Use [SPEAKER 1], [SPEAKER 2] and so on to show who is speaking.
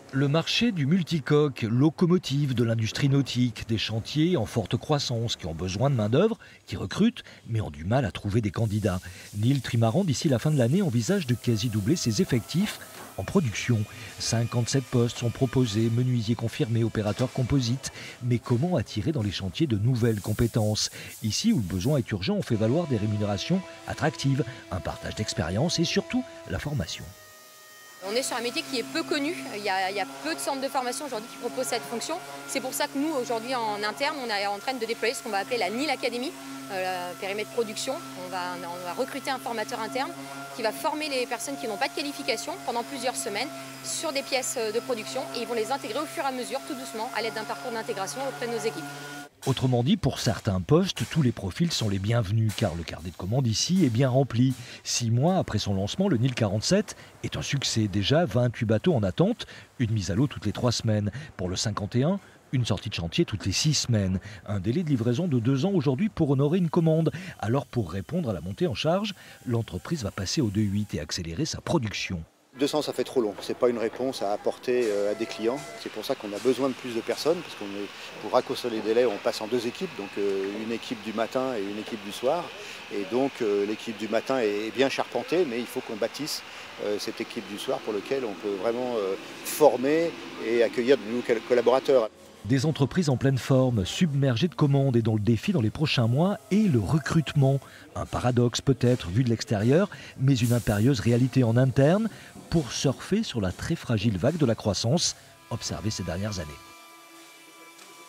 [SPEAKER 1] Le marché du multicoque, locomotive de l'industrie nautique, des chantiers en forte croissance qui ont besoin de main-d'œuvre, qui recrutent mais ont du mal à trouver des candidats. Neil Trimaran, d'ici la fin de l'année, envisage de quasi doubler ses effectifs en production. 57 postes sont proposés, menuisiers confirmés, opérateurs composites. Mais comment attirer dans les chantiers de nouvelles compétences? Ici où le besoin est urgent, on fait valoir des rémunérations attractives, un partage d'expérience et surtout la formation.
[SPEAKER 2] On est sur un métier qui est peu connu. Il y a peu de centres de formation aujourd'hui qui proposent cette fonction. C'est pour ça que nous, aujourd'hui, en interne, on est en train de déployer ce qu'on va appeler la NIL Academy, périmètre production. On va recruter un formateur interne qui va former les personnes qui n'ont pas de qualification pendant plusieurs semaines sur des pièces de production et ils vont les intégrer au fur et à mesure, tout doucement, à l'aide d'un parcours d'intégration auprès de nos équipes.
[SPEAKER 1] Autrement dit, pour certains postes, tous les profils sont les bienvenus car le carnet de commandes ici est bien rempli. 6 mois après son lancement, le Nil 47 est un succès. Déjà 28 bateaux en attente, une mise à l'eau toutes les 3 semaines. Pour le 51, une sortie de chantier toutes les 6 semaines. Un délai de livraison de 2 ans aujourd'hui pour honorer une commande. Alors pour répondre à la montée en charge, l'entreprise va passer au 2.8 et accélérer sa production.
[SPEAKER 3] 200, ça fait trop long. Ce n'est pas une réponse à apporter à des clients. C'est pour ça qu'on a besoin de plus de personnes, parce pour raccourcir les délais, on passe en 2 équipes, donc une équipe du matin et une équipe du soir. Et donc l'équipe du matin est bien charpentée, mais il faut qu'on bâtisse cette équipe du soir pour laquelle on peut vraiment former et accueillir de nouveaux collaborateurs.
[SPEAKER 1] Des entreprises en pleine forme, submergées de commandes et dont le défi dans les prochains mois est le recrutement. Un paradoxe peut-être vu de l'extérieur, mais une impérieuse réalité en interne pour surfer sur la très fragile vague de la croissance observée ces dernières années.